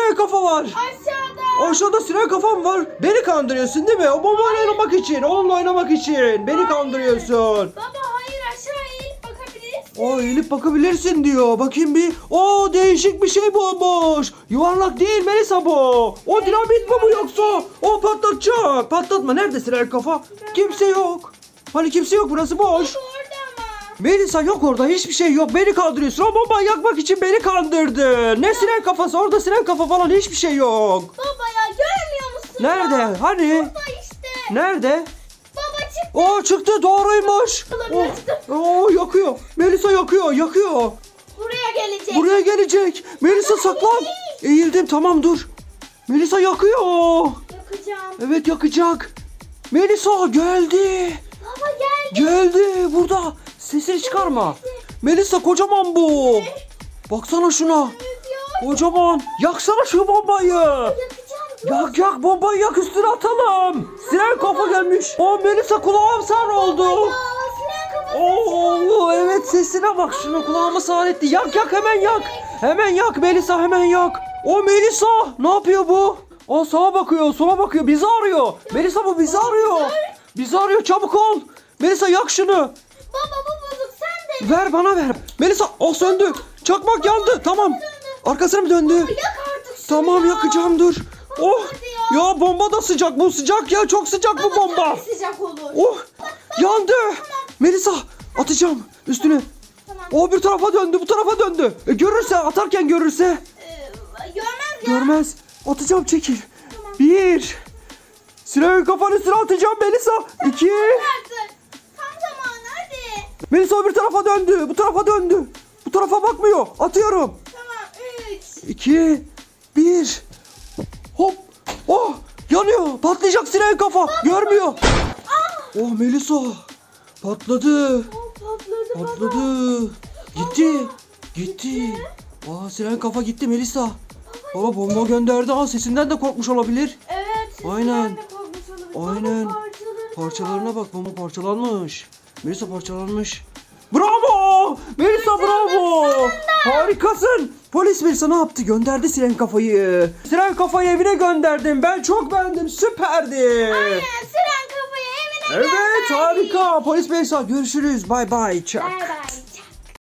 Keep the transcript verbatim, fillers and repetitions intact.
siren kafa var? Aşağıda. Aşağıda siren kafa mı var? Beni kandırıyorsun değil mi? O bombayla oynamak için. Onunla oynamak için. Beni kandırıyorsun. Baba hayır, aşağı eğilip bakabilirsin. O eğilip bakabilirsin diyor. Bakayım bir. O değişik bir şey bulmuş. Yuvarlak değil Melisa bu. O dinamit mi bu yoksa? O patlatacak. Patlatma. Nerede siren kafa? Kimse yok. Hani kimse yok, burası boş. Baba orada ama. Melisa yok orada, hiçbir şey yok. Beni kandırıyorsun. O bombayı yakmak için beni kandırdın. Ne siren kafası? Orada siren kafa falan hiçbir şey yok. Baba ya, görmüyor musun? Nerede? Ya? Hani? Burada işte. Nerede? Baba çık. O çıktı, doğruymuş. Olabilir. Oh, oh, yakıyor. Melisa yakıyor, yakıyor. Buraya gelecek. Buraya gelecek. Melisa saklan. Eğildim, tamam dur. Melisa yakıyor. Yakacağım. Evet, yakacak. Melisa geldi. Baba gel. Geldi burada. Sesini çıkarma. Melisa kocaman bu. Baksana şuna. Kocaman. Yaksana şu bombayı. Yakacağım. Yak yak bombayı, yak, üstüne atalım. Siren kafa gelmiş. O Melisa, kulağım sar oldu. Ya siren kafası. Oo evet, sesine bak, şunu kulağıma sar etti. Yak yak, hemen yak. Hemen yak Melisa, hemen yak. O Melisa ne yapıyor bu? O sağa bakıyor, sola bakıyor, bizi arıyor. Melisa bu bizi arıyor. Bizi arıyor, çabuk ol. Melisa yak şunu. Baba bu bozuk, sen de. Ver bana ver. Melisa, oh söndü. Çakmak yandı, tamam. Arkasına mı döndü? Yak artık şunu Tamam ya. yakacağım, dur. Oh hadi ya, bomba da sıcak, bu sıcak ya, çok sıcak bu bomba. Çok sıcak olur. Oh yandı. Melisa atacağım üstüne. Tamam. O bir tarafa döndü, bu tarafa döndü. E, görürse, atarken görürse. Ee, görmez ya. Görmez. Atacağım, çekil. Tamam. Bir. Siren kafanın üstüne atacağım Melisa. İki. Artık. Tam zamanı, hadi. Melisa o bir tarafa döndü, bu tarafa döndü. Bu tarafa bakmıyor. Atıyorum. Tamam, üç. İki. Bir. Hop. Oh yanıyor. Patlayacak siren kafa. Görmüyor. Oh Melisa. Patladı. Oh, patladı, baba. Patladı. Gitti. Gitti. Aa, siren kafa gitti Melisa. Baba bomba gönderdi. Aa, sesinden de korkmuş olabilir. Evet. Aynen. sesinden de korkmuş olabilir. Aynen. Baba, parçaları da Parçalarına var. bak, bomba parçalanmış. Melisa parçalanmış. Bravo! Melisa bravo! Harikasın. Polis Melisa ne yaptı? Gönderdi siren kafayı. Siren kafayı evine gönderdim. Ben çok beğendim. Süperdi. Aynen, siren kafayı evine Evet, gönderdik. harika. Polis Melisa görüşürüz. Bye bye. Çak. Bay bay.